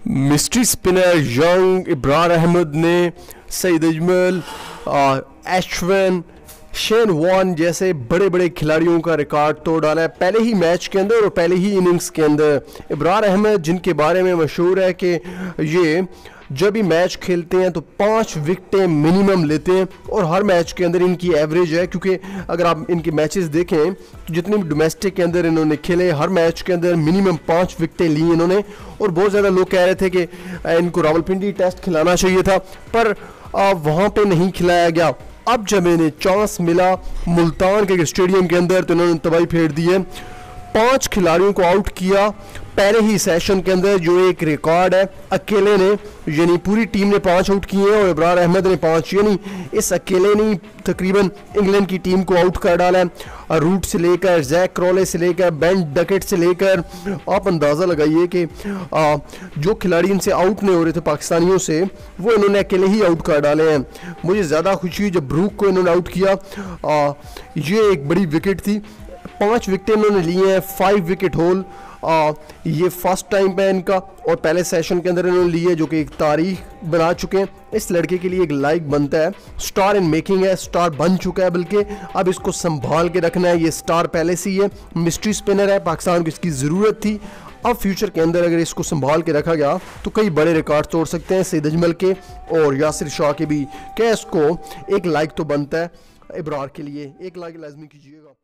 Mystery spinner young Abrar Ahmed ने Saeed Ajmal, Ashwin, Shane Warne जैसे बड़े बड़े खिलाड़ियों का रिकॉर्ड तोड़ डाला है पहले ही मैच के अंदर और पहले ही इनिंग्स के अंदर। इब्रार अहमद जिनके बारे में मशहूर है कि ये जब भी मैच खेलते हैं तो 5 विकेटें मिनिमम लेते हैं और हर मैच के अंदर इनकी एवरेज है, क्योंकि अगर आप इनके मैचेस देखें तो जितने भी डोमेस्टिक के अंदर इन्होंने खेले हर मैच के अंदर मिनिमम 5 विकेटें ली इन्होंने। और बहुत ज़्यादा लोग कह रहे थे कि इनको रावलपिंडी टेस्ट खिलाना चाहिए था, पर वहाँ पे नहीं खिलाया गया। अब जब इन्हें चांस मिला मुल्तान के स्टेडियम के अंदर तो इन्होंने तबाही फेर दी है। 5 खिलाड़ियों को आउट किया पहले ही सेशन के अंदर, जो एक रिकॉर्ड है। अकेले ने, यानी पूरी टीम ने 5 आउट किए हैं और इब्रार अहमद ने 5, यानी इस अकेले ने तकरीबन इंग्लैंड की टीम को आउट कर डाला है। रूट से लेकर, जैक क्रॉले से लेकर, बेन डकेट से लेकर, आप अंदाज़ा लगाइए कि जो खिलाड़ी इनसे आउट नहीं हो रहे थे पाकिस्तानियों से, वो इन्होंने अकेले ही आउट कर डाले हैं। मुझे ज़्यादा खुशी हुई जब ब्रूक को इन्होंने आउट किया। ये एक बड़ी विकेट थी, 5 विकेटें इन्होंने ली हैं, 5 विकेट होल। ये फर्स्ट टाइम है इनका और पहले सेशन के अंदर इन्होंने ली है, जो कि एक तारीख बना चुके हैं। इस लड़के के लिए एक लाइक बनता है, स्टार इन मेकिंग है, स्टार बन चुका है, बल्कि अब इसको संभाल के रखना है। ये स्टार पहले से ही है, मिस्ट्री स्पिनर है, पाकिस्तान को इसकी ज़रूरत थी। अब फ्यूचर के अंदर अगर इसको संभाल के रखा गया तो कई बड़े रिकॉर्ड तोड़ सकते हैं सईद अजमल के और यासिर शाह के भी। क्या इसको एक लाइक तो बनता है इब्रार के लिए, एक लाइक लाजमी कीजिएगा।